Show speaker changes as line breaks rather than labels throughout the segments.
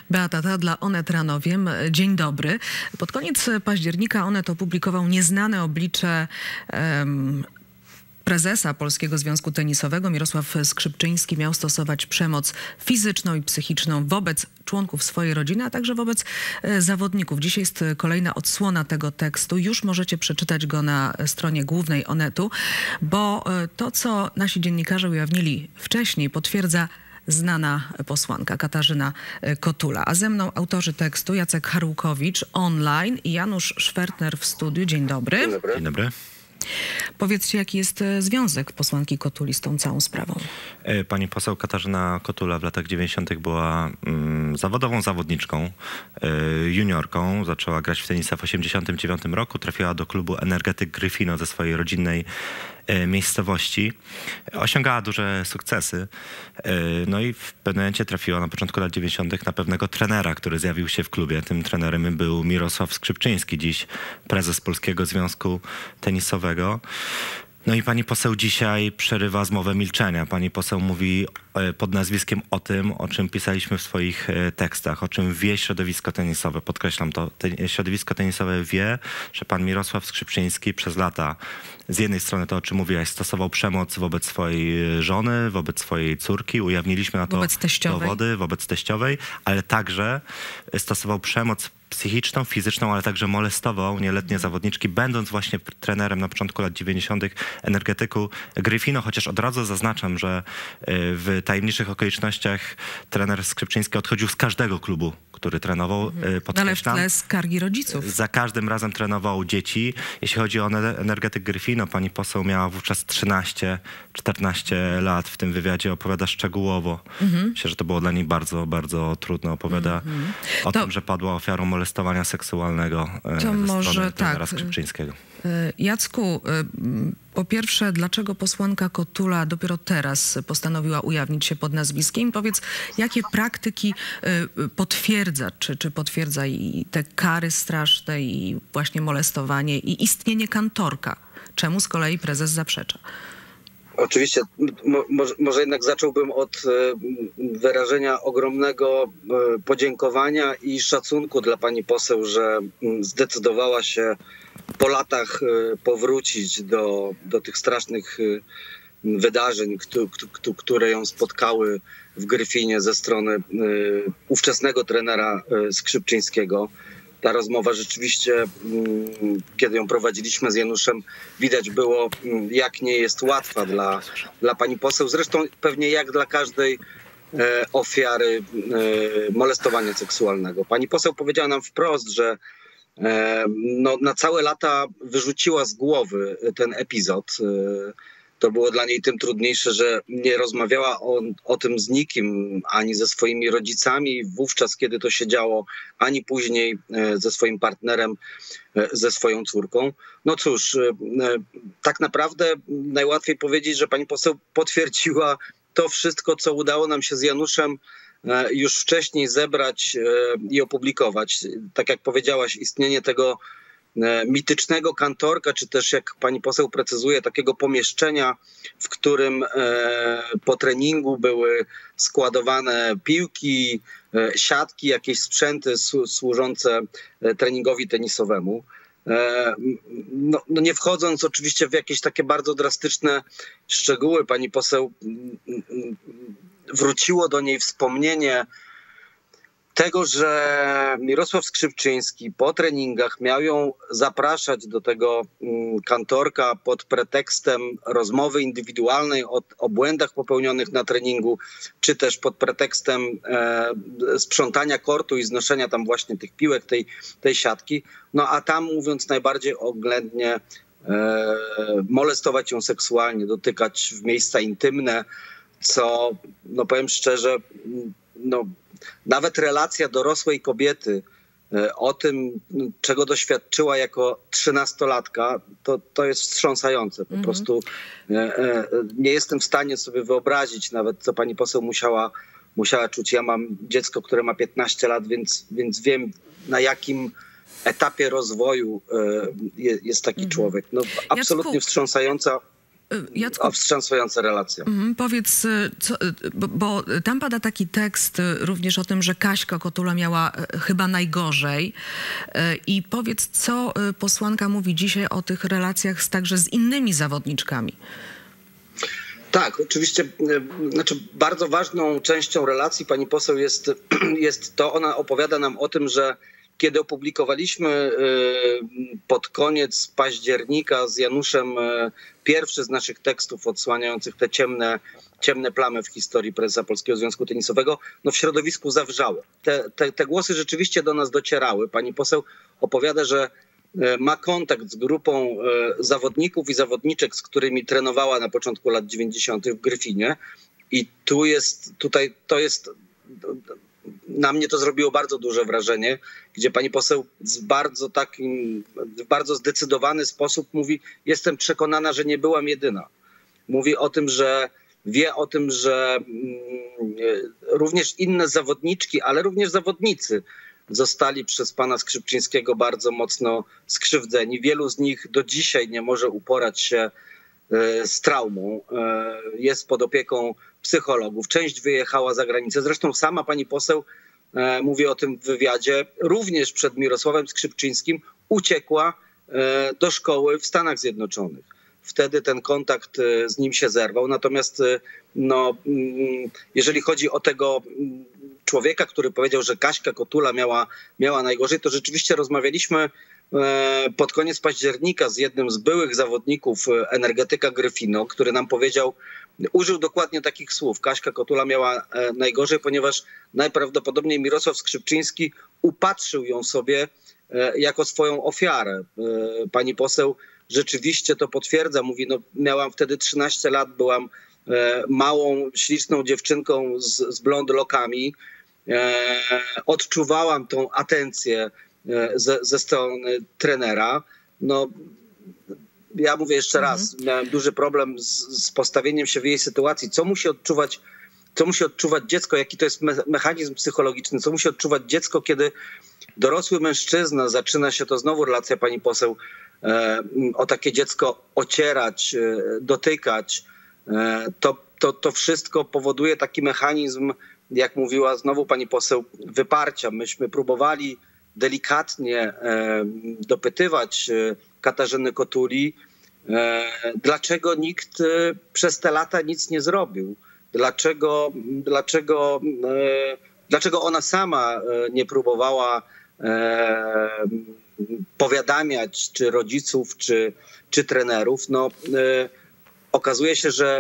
Beata Tadla, Onet Ranowiem. Dzień dobry. Pod koniec października Onet opublikował nieznane oblicze prezesa Polskiego Związku Tenisowego. Mirosław Skrzypczyński miał stosować przemoc fizyczną i psychiczną wobec członków swojej rodziny, a także wobec zawodników. Dzisiaj jest kolejna odsłona tego tekstu. Już możecie przeczytać go na stronie głównej Onetu, bo to, co nasi dziennikarze ujawnili wcześniej, potwierdza znana posłanka Katarzyna Kotula. A ze mną autorzy tekstu Jacek Harłkowicz online i Janusz Szwertner w studiu. Dzień dobry.
Dzień dobry.
Dzień dobry.
Powiedzcie, jaki jest związek posłanki Kotuli z tą całą sprawą?
Pani poseł Katarzyna Kotula w latach 90. była zawodową zawodniczką, juniorką. Zaczęła grać w tenisa w 89 roku. Trafiła do klubu Energetyk Gryfino ze swojej rodzinnej miejscowości. Osiągała duże sukcesy. No i w pewnym momencie trafiła na początku lat 90. na pewnego trenera, który zjawił się w klubie. Tym trenerem był Mirosław Skrzypczyński, dziś prezes Polskiego Związku Tenisowego. No i pani poseł dzisiaj przerywa zmowę milczenia. Pani poseł mówi pod nazwiskiem o tym, o czym pisaliśmy w swoich tekstach, o czym wie środowisko tenisowe. Podkreślam to. Środowisko tenisowe wie, że pan Mirosław Skrzypczyński przez lata z jednej strony to, o czym mówiłaś, stosował przemoc wobec swojej żony, wobec swojej córki. Ujawniliśmy na to dowody, wobec teściowej, ale także stosował przemoc psychiczną, fizyczną, ale także molestował nieletnie zawodniczki, będąc właśnie trenerem na początku lat 90. Energetyku Gryfino, chociaż od razu zaznaczam, że w tajemniczych okolicznościach trener Skrzypczyński odchodził z każdego klubu, który trenował.
Ale w tle skargi rodziców.
Za każdym razem trenował dzieci. Jeśli chodzi o Energetyk Gryfino, pani poseł miała wówczas 13-14 lat. W tym wywiadzie opowiada szczegółowo. Myślę, że to było dla niej bardzo, bardzo trudno. Opowiada o tym, że padła ofiarą molestowania seksualnego ze strony trenera Skrzypczyńskiego.
Jacku, po pierwsze, dlaczego posłanka Kotula dopiero teraz postanowiła ujawnić się pod nazwiskiem? Powiedz, jakie praktyki potwierdza, czy potwierdza i te kary straszne, i właśnie molestowanie, i istnienie kantorka? Czemu z kolei prezes zaprzecza?
Oczywiście, może jednak zacząłbym od wyrażenia ogromnego podziękowania i szacunku dla pani poseł, że zdecydowała się po latach powrócić do tych strasznych wydarzeń, które ją spotkały w Gryfinie ze strony ówczesnego trenera Skrzypczyńskiego. Ta rozmowa rzeczywiście, kiedy ją prowadziliśmy z Januszem, widać było, jak nie jest łatwa dla pani poseł. Zresztą pewnie jak dla każdej ofiary molestowania seksualnego. Pani poseł powiedziała nam wprost, że na całe lata wyrzuciła z głowy ten epizod. To było dla niej tym trudniejsze, że nie rozmawiała o tym z nikim, ani ze swoimi rodzicami wówczas, kiedy to się działo, ani później ze swoim partnerem, ze swoją córką. No cóż, tak naprawdę najłatwiej powiedzieć, że pani poseł potwierdziła to wszystko, co udało nam się z Januszem już wcześniej zebrać i opublikować. Tak jak powiedziałaś, istnienie tego mitycznego kantorka, czy też, jak pani poseł precyzuje, takiego pomieszczenia, w którym po treningu były składowane piłki, siatki, jakieś sprzęty służące treningowi tenisowemu. No nie wchodząc oczywiście w jakieś takie bardzo drastyczne szczegóły, pani poseł wróciło do niej wspomnienie tego, że Mirosław Skrzypczyński po treningach miał ją zapraszać do tego kantorka pod pretekstem rozmowy indywidualnej o błędach popełnionych na treningu, czy też pod pretekstem sprzątania kortu i znoszenia tam właśnie tych piłek, tej siatki. No a tam, mówiąc najbardziej oględnie, molestować ją seksualnie, dotykać w miejsca intymne, co, no powiem szczerze, nawet relacja dorosłej kobiety o tym, czego doświadczyła jako 13-latka, to jest wstrząsające. Po prostu nie jestem w stanie sobie wyobrazić nawet, co pani poseł musiała czuć. Ja mam dziecko, które ma 15 lat, więc wiem, na jakim etapie rozwoju jest taki człowiek. No, absolutnie wstrząsająca
Jacku,
wstrząsająca relacja.
Powiedz, bo tam pada taki tekst również o tym, że Kaśka Kotula miała chyba najgorzej. I powiedz, co posłanka mówi dzisiaj o tych relacjach także z innymi zawodniczkami.
Tak, oczywiście, znaczy bardzo ważną częścią relacji pani poseł jest to, ona opowiada nam o tym, że kiedy opublikowaliśmy pod koniec października z Januszem pierwszy z naszych tekstów odsłaniających te ciemne plamy w historii prezesa Polskiego Związku Tenisowego, no w środowisku zawrzało. Te głosy rzeczywiście do nas docierały. Pani poseł opowiada, że ma kontakt z grupą zawodników i zawodniczek, z którymi trenowała na początku lat 90. w Gryfinie. I to jest na mnie to zrobiło bardzo duże wrażenie, gdzie pani poseł w bardzo zdecydowany sposób mówi: jestem przekonana, że nie byłam jedyna. Mówi o tym, że wie o tym, że również inne zawodniczki, ale również zawodnicy zostali przez pana Skrzypczyńskiego bardzo mocno skrzywdzeni. Wielu z nich do dzisiaj nie może uporać się z traumą. Jest pod opieką psychologów. Część wyjechała za granicę. Zresztą sama pani poseł mówi o tym w wywiadzie. Również przed Mirosławem Skrzypczyńskim uciekła do szkoły w Stanach Zjednoczonych. Wtedy ten kontakt z nim się zerwał. Natomiast jeżeli chodzi o tego człowieka, który powiedział, że Kaśka Kotula miała najgorzej, to rzeczywiście rozmawialiśmy pod koniec października z jednym z byłych zawodników Energetyka Gryfino, który nam powiedział, użył dokładnie takich słów: Kaśka Kotula miała najgorzej, ponieważ najprawdopodobniej Mirosław Skrzypczyński upatrzył ją sobie jako swoją ofiarę. Pani poseł rzeczywiście to potwierdza. Mówi, no miałam wtedy 13 lat, byłam małą, śliczną dziewczynką z blond lokami. Odczuwałam tą atencję ze strony trenera. No, ja mówię jeszcze raz, miałem duży problem z postawieniem się w jej sytuacji. Co musi odczuwać dziecko? Jaki to jest mechanizm psychologiczny? Co musi odczuwać dziecko, kiedy dorosły mężczyzna, zaczyna się to znowu relacja pani poseł, o takie dziecko ocierać, dotykać. To wszystko powoduje taki mechanizm, jak mówiła znowu pani poseł, wyparcia. Myśmy próbowali delikatnie dopytywać Katarzyny Kotuli, dlaczego nikt przez te lata nic nie zrobił. Dlaczego ona sama nie próbowała powiadamiać czy rodziców, czy trenerów. No, okazuje się, że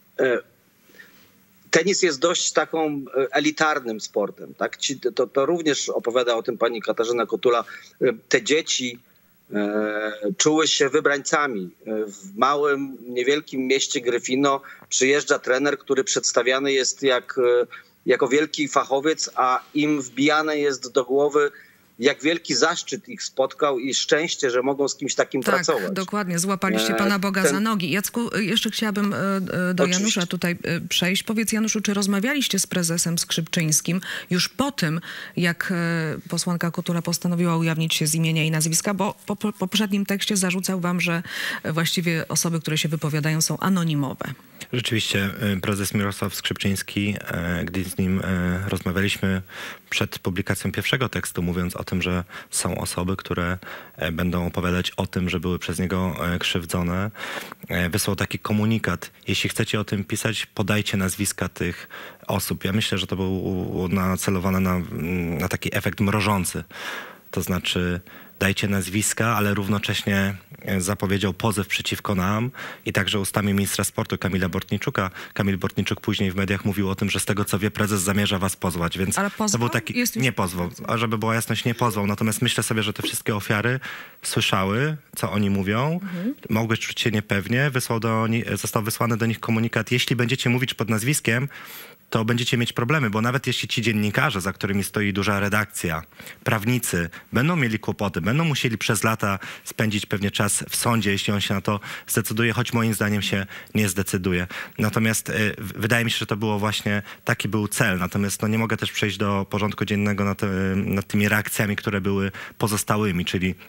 tenis jest dość taką elitarnym sportem. Tak? To również opowiada o tym pani Katarzyna Kotula. Te dzieci czuły się wybrańcami. W małym, niewielkim mieście Gryfino przyjeżdża trener, który przedstawiany jest jako wielki fachowiec, a im wbijane jest do głowy, jak wielki zaszczyt ich spotkał i szczęście, że mogą z kimś takim pracować.
Tak, dokładnie. Złapaliście Pana Boga za nogi. Jacku, jeszcze chciałabym do Janusza tutaj przejść. Powiedz, Januszu, czy rozmawialiście z prezesem Skrzypczyńskim już po tym, jak posłanka Kotula postanowiła ujawnić się z imienia i nazwiska? Bo po poprzednim tekście zarzucał wam, że właściwie osoby, które się wypowiadają, są anonimowe.
Rzeczywiście prezes Mirosław Skrzypczyński, gdy z nim rozmawialiśmy przed publikacją pierwszego tekstu, mówiąc o tym, że są osoby, które będą opowiadać o tym, że były przez niego krzywdzone, wysłał taki komunikat: jeśli chcecie o tym pisać, podajcie nazwiska tych osób. Ja myślę, że to było nacelowane na taki efekt mrożący. To znaczy, dajcie nazwiska, ale równocześnie zapowiedział pozew przeciwko nam i także ustami ministra sportu Kamila Bortniczuka. Kamil Bortniczuk później w mediach mówił o tym, że z tego co wie, prezes zamierza was pozwać, więc
ale pozwał?
To był taki... Nie pozwał, a żeby była jasność, nie pozwał. Natomiast myślę sobie, że te wszystkie ofiary słyszały, co oni mówią, mogły czuć się niepewnie. Został wysłany do nich komunikat: jeśli będziecie mówić pod nazwiskiem, to będziecie mieć problemy, bo nawet jeśli ci dziennikarze, za którymi stoi duża redakcja, prawnicy, będą mieli kłopoty, będą musieli przez lata spędzić pewnie czas w sądzie, jeśli on się na to zdecyduje, choć moim zdaniem się nie zdecyduje. Natomiast wydaje mi się, że to było właśnie, taki był cel. Natomiast nie mogę też przejść do porządku dziennego nad tymi reakcjami, które były pozostałymi, czyli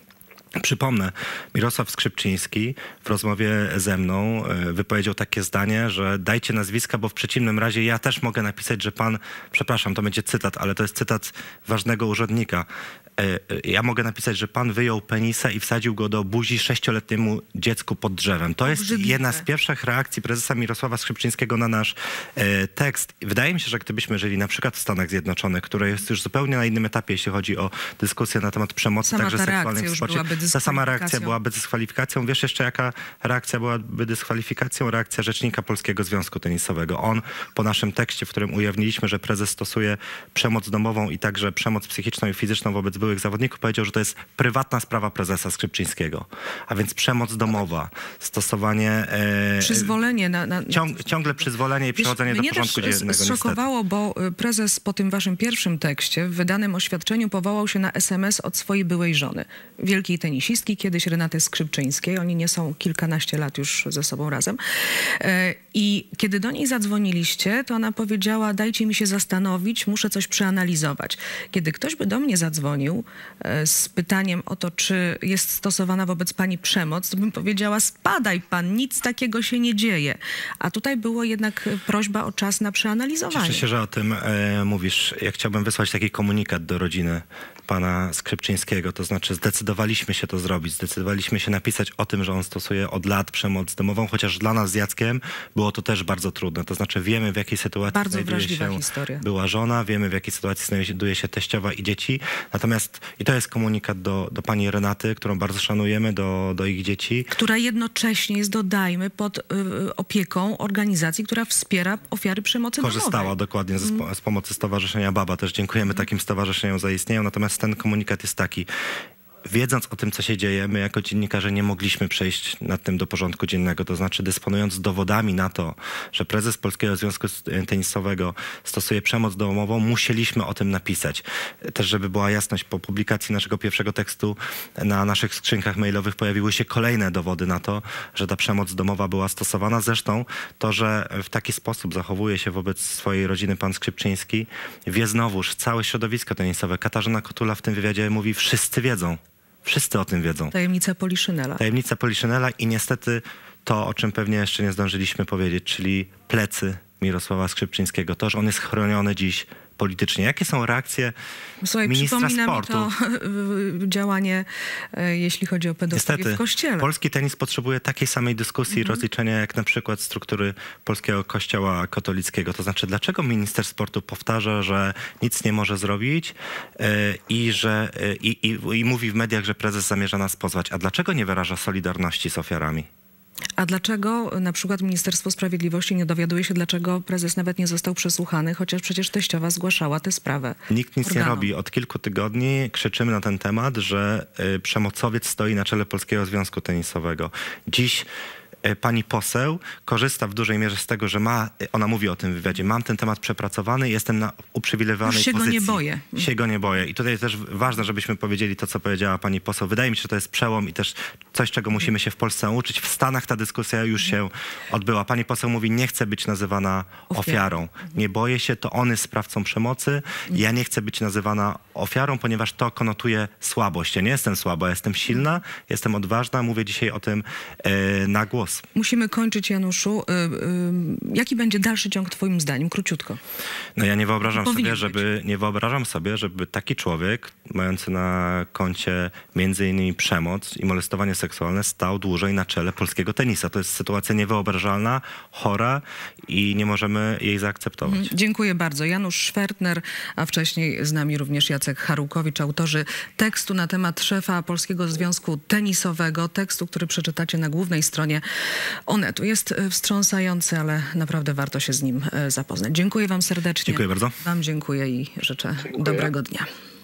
Przypomnę, Mirosław Skrzypczyński w rozmowie ze mną wypowiedział takie zdanie, że dajcie nazwiska, bo w przeciwnym razie ja też mogę napisać, że pan, przepraszam, to będzie cytat, ale to jest cytat ważnego urzędnika. Ja mogę napisać, że pan wyjął penisa i wsadził go do buzi 6-letniemu dziecku pod drzewem. To jest jedna z pierwszych reakcji prezesa Mirosława Skrzypczyńskiego na nasz tekst. Wydaje mi się, że gdybyśmy żyli na przykład w Stanach Zjednoczonych, które jest już zupełnie na innym etapie, jeśli chodzi o dyskusję na temat przemocy, także seksualnej w sporcie. Ta sama reakcja byłaby dyskwalifikacją. Wiesz jeszcze, jaka reakcja byłaby dyskwalifikacją? Reakcja Rzecznika Polskiego Związku Tenisowego. On po naszym tekście, w którym ujawniliśmy, że prezes stosuje przemoc domową i także przemoc psychiczną i fizyczną wobec byłych zawodników, powiedział, że to jest prywatna sprawa prezesa Skrzypczyńskiego. A więc przemoc domowa, stosowanie...
Przyzwolenie
ciągle przyzwolenie i przechodzenie do porządku dziennego.
Mnie też zszokowało, bo prezes po tym waszym pierwszym tekście w wydanym oświadczeniu powołał się na SMS od swojej byłej żony, wielkiej tenisistki, kiedyś Renaty Skrzypczyńskiej. Oni nie są kilkanaście lat już ze sobą razem. I kiedy do niej zadzwoniliście, to ona powiedziała, dajcie mi się zastanowić, muszę coś przeanalizować. Kiedy ktoś by do mnie zadzwonił z pytaniem o to, czy jest stosowana wobec pani przemoc, to bym powiedziała, spadaj pan, nic takiego się nie dzieje. A tutaj było jednak prośba o czas na przeanalizowanie.
Cieszę się, że o tym mówisz. Ja chciałbym wysłać taki komunikat do rodziny pana Skrzypczyńskiego, to znaczy zdecydowaliśmy się to zrobić, zdecydowaliśmy się napisać o tym, że on stosuje od lat przemoc domową, chociaż dla nas z Jackiem było to też bardzo trudne. To znaczy wiemy, w jakiej sytuacji znajduje się była żona, wiemy, w jakiej sytuacji znajduje się teściowa i dzieci. Natomiast, i to jest komunikat do pani Renaty, którą bardzo szanujemy, do ich dzieci.
Która jednocześnie jest, dodajmy, pod opieką organizacji, która wspiera ofiary przemocy domowej.
Korzystała dokładnie z pomocy Stowarzyszenia Baba. Też dziękujemy takim stowarzyszeniom za istnienie. Natomiast ten komunikat jest taki. Wiedząc o tym, co się dzieje, my jako dziennikarze nie mogliśmy przejść nad tym do porządku dziennego. To znaczy, dysponując dowodami na to, że prezes Polskiego Związku Tenisowego stosuje przemoc domową, musieliśmy o tym napisać. Też, żeby była jasność, po publikacji naszego pierwszego tekstu na naszych skrzynkach mailowych pojawiły się kolejne dowody na to, że ta przemoc domowa była stosowana. Zresztą to, że w taki sposób zachowuje się wobec swojej rodziny pan Skrzypczyński, wie znowuż całe środowisko tenisowe. Katarzyna Kotula w tym wywiadzie mówi, wszyscy wiedzą. Wszyscy o tym wiedzą.
Tajemnica Poliszynela.
Tajemnica Poliszynela i niestety to, o czym pewnie jeszcze nie zdążyliśmy powiedzieć, czyli plecy Mirosława Skrzypczyńskiego. To, że on jest chroniony dziś politycznie. Jakie są reakcje ministra sportu?
Przypomina mi to działanie, jeśli chodzi o pedofilię w Kościele.
Polski tenis potrzebuje takiej samej dyskusji i rozliczenia, jak na przykład struktury Polskiego Kościoła katolickiego. To znaczy, dlaczego minister sportu powtarza, że nic nie może zrobić i mówi w mediach, że prezes zamierza nas pozwać? A dlaczego nie wyraża solidarności z ofiarami?
A dlaczego na przykład Ministerstwo Sprawiedliwości nie dowiaduje się, dlaczego prezes nawet nie został przesłuchany, chociaż przecież teściowa zgłaszała tę sprawę?
Nikt nic nie robi. Od kilku tygodni krzyczymy na ten temat, że przemocowiec stoi na czele Polskiego Związku Tenisowego. Dziś pani poseł korzysta w dużej mierze z tego, że ona mówi o tym wywiadzie, mam ten temat przepracowany, jestem na uprzywilejowanej pozycji.
Się go nie boję.
Się go nie boję. I tutaj też ważne, żebyśmy powiedzieli to, co powiedziała pani poseł. Wydaje mi się, że to jest przełom i też coś, czego musimy się w Polsce nauczyć. W Stanach ta dyskusja już się odbyła. Pani poseł mówi, nie chcę być nazywana ofiarą. Nie boję się, to on jest sprawcą przemocy. Ja nie chcę być nazywana ofiarą, ponieważ to konotuje słabość. Ja nie jestem słaba, jestem silna, jestem odważna. Mówię dzisiaj o tym na głos.
Musimy kończyć, Januszu. Jaki będzie dalszy ciąg twoim zdaniem? Króciutko.
No ja nie wyobrażam sobie, żeby taki człowiek, mający na koncie między innymi przemoc i molestowanie seksualne, stał dłużej na czele polskiego tenisa. To jest sytuacja niewyobrażalna, chora i nie możemy jej zaakceptować.
Dziękuję bardzo. Janusz Szwertner, a wcześniej z nami również Jacek Harłkowicz, autorzy tekstu na temat szefa Polskiego Związku Tenisowego, tekstu, który przeczytacie na głównej stronie Onetu. Jest wstrząsający, ale naprawdę warto się z nim zapoznać. Dziękuję wam serdecznie.
Dziękuję bardzo.
Wam dziękuję i życzę dobrego dnia.